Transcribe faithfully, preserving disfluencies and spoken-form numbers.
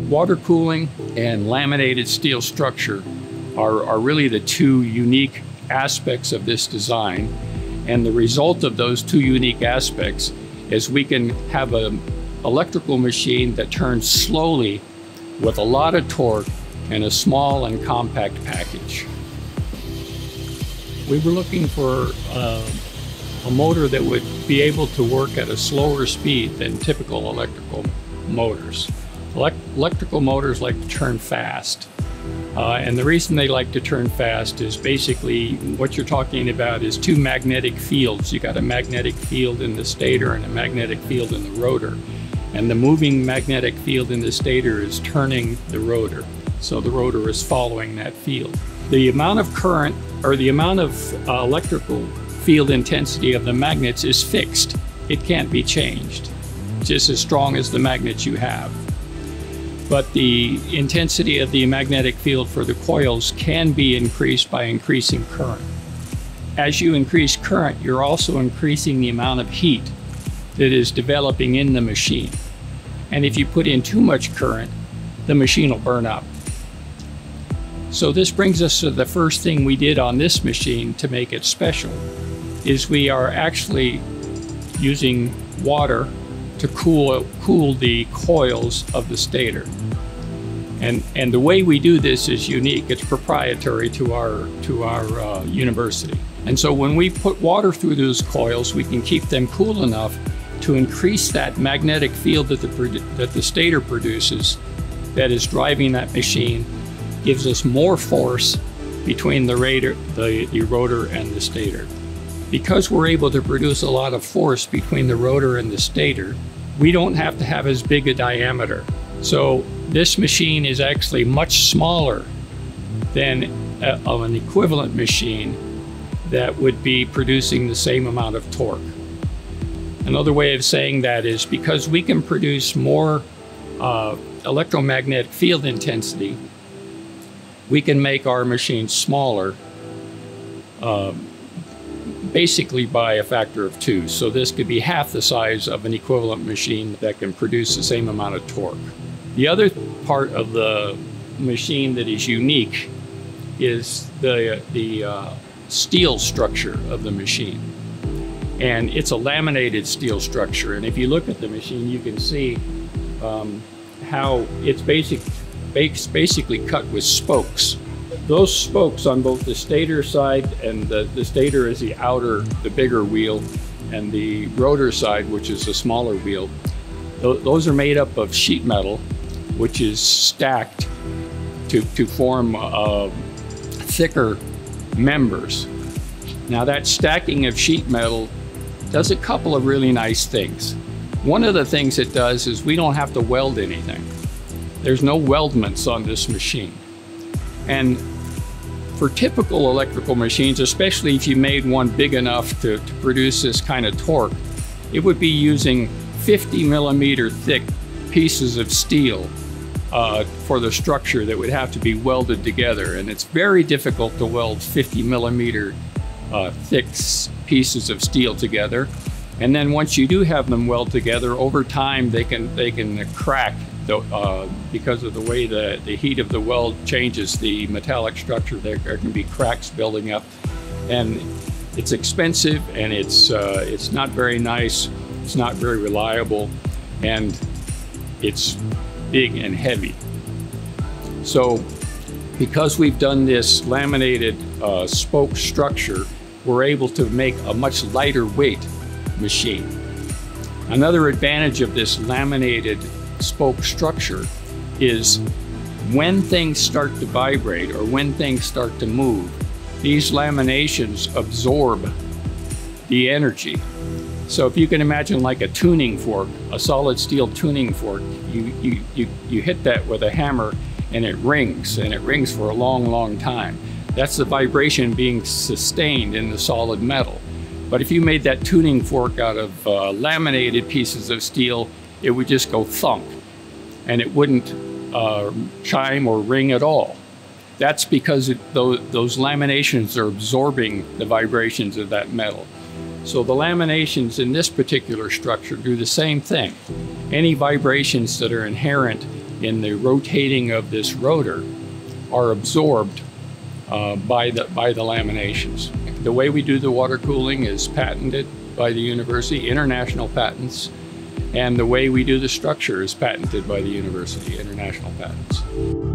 water cooling and laminated steel structure are, are really the two unique aspects of this design. And the result of those two unique aspects is we can have an electrical machine that turns slowly with a lot of torque in a small and compact package. We were looking for uh, a motor that would be able to work at a slower speed than typical electrical motors. Elect electrical motors like to turn fast. Uh, and the reason they like to turn fast is basically what you're talking about is two magnetic fields. You got a magnetic field in the stator and a magnetic field in the rotor. And the moving magnetic field in the stator is turning the rotor. So the rotor is following that field. The amount of current or the amount of uh, electrical field intensity of the magnets is fixed. It can't be changed. It's just as strong as the magnets you have. But the intensity of the magnetic field for the coils can be increased by increasing current. As you increase current, you're also increasing the amount of heat that is developing in the machine. And if you put in too much current, the machine will burn up. So this brings us to the first thing we did on this machine to make it special, is we are actually using water to cool, cool the coils of the stator. And, and the way we do this is unique. It's proprietary to our, to our uh, university. And so when we put water through those coils, we can keep them cool enough to increase that magnetic field that the, that the stator produces that is driving that machine, gives us more force between the, rotor, the, the rotor and the stator. Because we're able to produce a lot of force between the rotor and the stator, we don't have to have as big a diameter. So this machine is actually much smaller than a, of an equivalent machine that would be producing the same amount of torque. Another way of saying that is because we can produce more uh, electromagnetic field intensity, we can make our machine smaller uh, basically by a factor of two. So this could be half the size of an equivalent machine that can produce the same amount of torque. The other part of the machine that is unique is the, the uh, steel structure of the machine. And it's a laminated steel structure. And if you look at the machine, you can see um, how it's basic, basically cut with spokes. Those spokes on both the stator side, and the, the stator is the outer, the bigger wheel, and the rotor side, which is the smaller wheel, th those are made up of sheet metal, which is stacked to, to form uh, thicker members. Now that stacking of sheet metal does a couple of really nice things. One of the things it does is we don't have to weld anything. There's no weldments on this machine. And for typical electrical machines, especially if you made one big enough to, to produce this kind of torque, it would be using fifty millimeter thick pieces of steel uh, for the structure that would have to be welded together. And it's very difficult to weld fifty millimeter uh, thick pieces of steel together. And then once you do have them weld together, over time they can, they can crack. Uh, because of the way the, the heat of the weld changes the metallic structure, there, there can be cracks building up. And it's expensive, and it's, uh, it's not very nice, it's not very reliable, and it's big and heavy. So because we've done this laminated uh, spoke structure, we're able to make a much lighter weight machine. Another advantage of this laminated spoke structure is when things start to vibrate or when things start to move, these laminations absorb the energy. So if you can imagine like a tuning fork, a solid steel tuning fork, you, you, you, you hit that with a hammer and it rings, and it rings for a long, long time. That's the vibration being sustained in the solid metal. But if you made that tuning fork out of uh, laminated pieces of steel, it would just go thunk, and it wouldn't uh, chime or ring at all. That's because it, those, those laminations are absorbing the vibrations of that metal. So the laminations in this particular structure do the same thing. Any vibrations that are inherent in the rotating of this rotor are absorbed uh, by, the, by the laminations. The way we do the water cooling is patented by the university, international patents, and the way we do the structure is patented by the university, international patents.